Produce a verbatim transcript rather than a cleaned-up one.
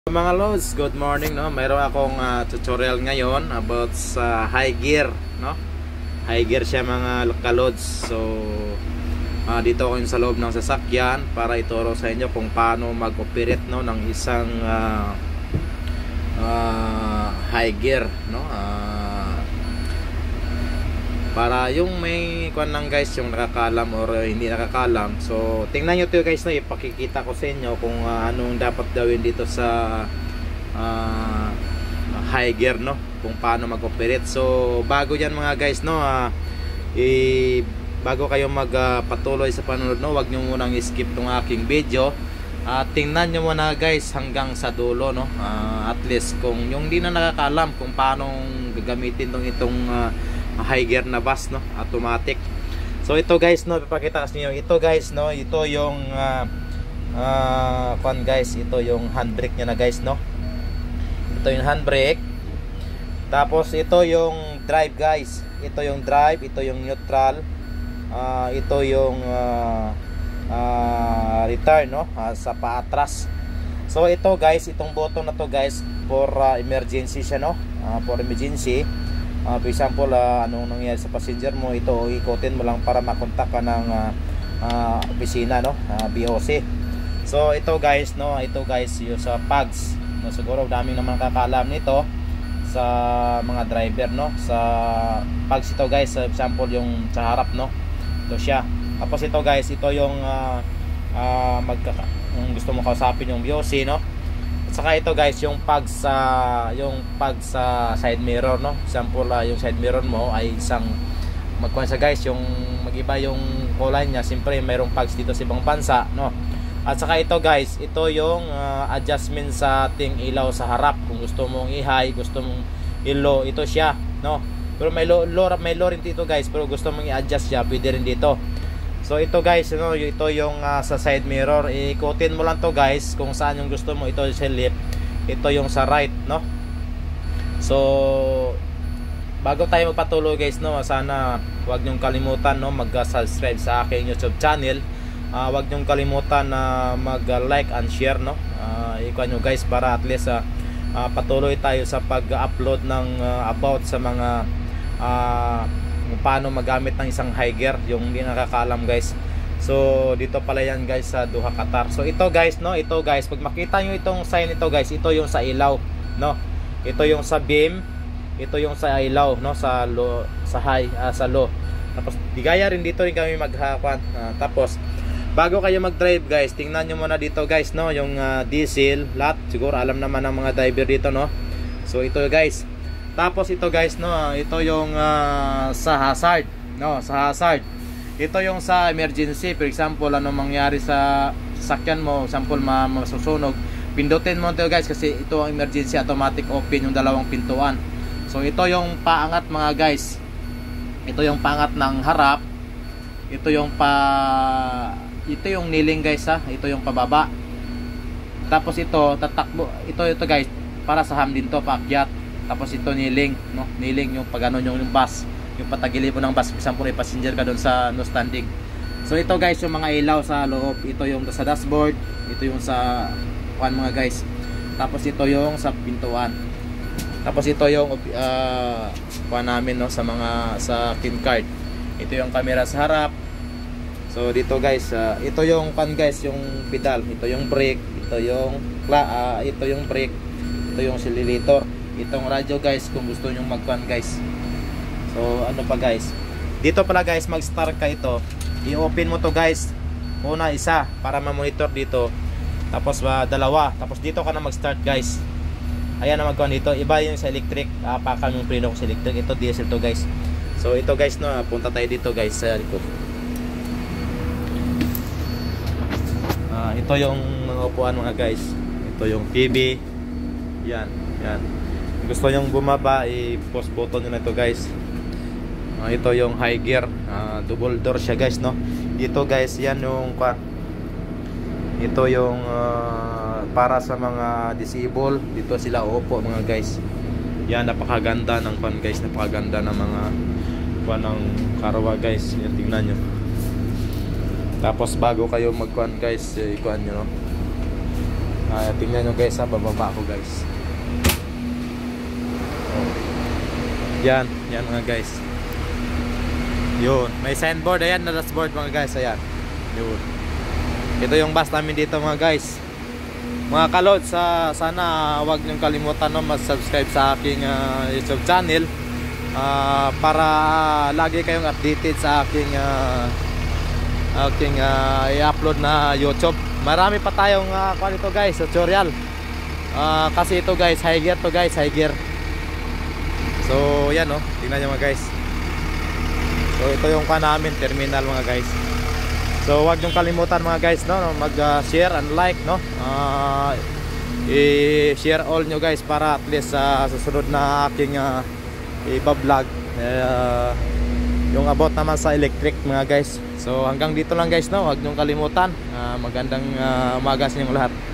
Mga lods, good morning, no. Mayroon akong uh, tutorial ngayon about sa high gear, no. High gear siya mga kalods. So uh, dito ako sa loob ng sasakyan para ituro sa inyo kung paano mag-operate, no, ng isang uh, uh, high gear, no. Uh, para yung may kuan lang guys, yung nakakalam or uh, hindi nakakalam. So tingnan nyo to guys, no, ipakikita ko sa inyo kung uh, anong dapat gawin dito sa uh, high gear, no, kung paano mag-operate. So bago yan mga guys, no, uh, i bago kayo magpatuloy uh, sa panonood, no, wag nyo munang skip tong aking video. Uh, tingnan nyo muna guys hanggang sa dulo, no. Uh, at least kung yung hindi na nakakalam kung paano gagamitin tong itong uh, high gear na bus, no, automatic. So ito guys, no, ipakita sa inyo ito guys, no, ito yung uh, uh, pan guys, ito yung handbrake nya na guys, no. Ito yung handbrake. Tapos ito yung drive guys, ito yung drive, ito yung neutral, uh, ito yung uh, uh, return, no, uh, sa paatras. So ito guys, itong button na to guys for uh, emergency siya, no, uh, for emergency. Uh, for example, uh, anong nangyari sa passenger mo, ito ikutin mo lang para makontak ka ng uh, uh, opisina, no, uh, B O C. So ito guys, no, ito guys yung sa pags, no, siguro daming naman kakalam nito sa mga driver, no, sa pags ito guys. For example, yung sa harap, no, ito siya. Tapos ito guys, ito yung uh, uh, magkaka yung gusto mo kausapin yung B O C, no. Saka ito guys, yung pag sa yung pag sa side mirror, no. Example, uh, yung side mirror mo ay isang magkuhan sa guys, yung magiba yung kulay niya. Siyempre mayroong pags dito sa ibang bansa, no. At saka ito guys, ito yung uh, adjustment sa ating ilaw sa harap. Kung gusto mong i-high, gusto mong i-low, ito siya, no. Pero may low, low, may low rin dito guys, pero gusto mong i-adjust siya, pwede rin dito. So ito guys, no, ito yung uh, sa side mirror. Ikutin mo lang to guys kung saan yung gusto mo. Ito sa left, ito yung sa right, no. So bago tayo magpatuloy guys, no, sana wag nyong kalimutan, no, mag-subscribe sa aking YouTube channel. Uh, wag nyong kalimutan na uh, mag-like and share, no. Uh, ikuha nyo guys para at least uh, uh, patuloy tayo sa pag-upload ng uh, about sa mga uh, kung paano magamit ng isang high gear, yung hindi nakakaalam guys. So dito pala yan guys sa Doha, Qatar. So ito guys, no, ito guys, pag makita nyo itong sign ito guys, ito yung sa ilaw, no. Ito yung sa beam, ito yung sa ilaw, no, sa low, sa high, uh, sa low. Tapos digaya rin dito rin kami maghakuan. Uh, tapos bago kayo mag-drive guys, tingnan nyo muna dito guys, no, yung uh, diesel lot. Siguro alam naman ng mga driver dito, no. So ito guys. Tapos ito guys, no, ito yung uh, sa hazard, no, sa hazard. Ito yung sa emergency. For example, ano mangyari sa sasakyan mo, example ma masusunog, pindutin mo ito guys kasi ito ang emergency, automatic open yung dalawang pintuan. So ito yung paangat mga guys. Ito yung paangat ng harap. Ito yung pa ito yung kneeling guys, ha. Ito yung pababa. Tapos ito tatakbo. Ito ito guys para sa ham din to, paakyat. Tapos ito kneeling, no, kneeling yung pag ano yung, yung bus, yung patagilid mo ng bus, example ay passenger ka doon sa no standing. So ito guys yung mga ilaw sa loob, ito yung sa dashboard, ito yung sa kuan mga guys. Tapos ito yung sa pintuan. Tapos ito yung uh, kuan namin, no, sa mga sa pin card. Ito yung camera sa harap. So dito guys, uh, ito yung kuan guys, yung pedal, ito yung brake, ito yung uh, ito yung brake, ito yung accelerator. Itong radyo guys kung gusto nyo mag-con guys. So ano pa guys, dito pala guys mag-start ka ito, i-open mo to guys. Una isa para ma-monitor dito, tapos ba uh, dalawa, tapos dito ka na mag-start guys. Ayan na mag-con dito. Iba yung sa electric, apakan yung preno ko sa electric. Ito diesel to guys. So ito guys, no, punta tayo dito guys sa likod. uh, Ito yung mga upuan mga guys. Ito yung T V. Yan, yan. Gusto nyong bumaba, i-post button nyo na ito guys. Uh, ito yung high gear, uh, double door siya guys, no. Dito guys, yan yung uh, ito yung uh, para sa mga disabled. Dito sila upo mga guys. Yan, napakaganda ng pan guys, napakaganda ng mga pan ng karawa guys. Yan, tingnan nyo. Tapos bago kayo magkuhan guys, ikuhan nyo, no. Uh, tingnan nyo guys, ha, bababa ako guys. Oh. Yan, yan mga guys. Yun, may signboard, ayan na dashboard mga guys, ayan. Yun. Ito yung bus namin dito mga guys. Mga kalod, sa, sana wag niyong kalimutan no, mag-subscribe sa aking uh, YouTube channel uh, para lagi kayong updated sa aking uh, aking uh, i-upload na YouTube. Marami pa tayong uh, kung ito guys, tutorial. Uh, kasi ito guys, high gear to guys, high gear. So yan oh, tingnan nyo mga guys. So ito yung pa namin terminal mga guys. So wag niyong kalimutan mga guys no, mag-share uh, and like no. Uh, i-share all nyo guys para at least sa uh, susunod na aking uh, i-vlog uh, yung about naman sa electric mga guys. So hanggang dito lang guys no, wag niyong kalimutan. Uh, magandang uh, umaga sa inyong lahat.